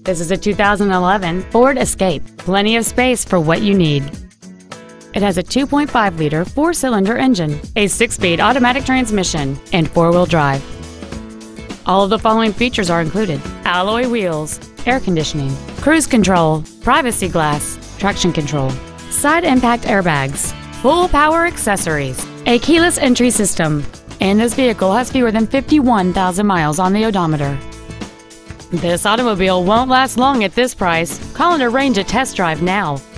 This is a 2011 Ford Escape. Plenty of space for what you need. It has a 2.5-liter four-cylinder engine, a 6-speed automatic transmission, and four-wheel drive. All of the following features are included: alloy wheels, air conditioning, cruise control, privacy glass, traction control, side impact airbags, full power accessories, a keyless entry system, and this vehicle has fewer than 51,000 miles on the odometer. This automobile won't last long at this price. Call and arrange a test drive now.